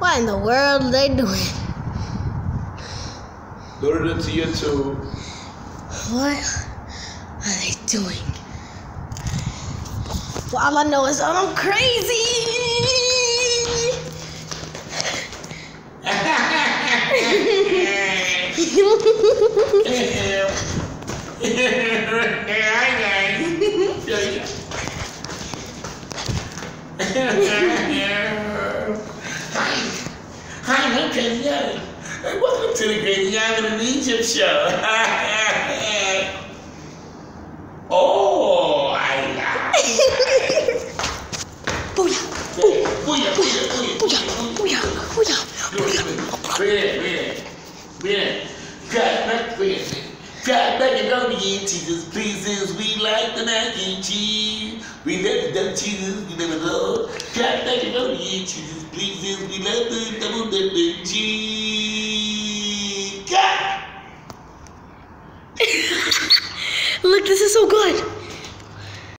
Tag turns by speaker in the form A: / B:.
A: What in the world are they doing?
B: Load it into YouTube.
A: What are they doing? Well, all I know is that I'm crazy.
B: Hi, I'm Crazy Ivan. Welcome to the Crazy Ivan and Egypt show. Oh, I like it.
A: Booyah!
B: Booyah, booyah, booyah,
A: Booyah! Booyah!
B: God, macaroni and cheese, please, we like the mac and cheese. We love the double cheeses, we never know. God, macaroni and cheese, please, we love the double cheese. God!
A: Look, this is so good.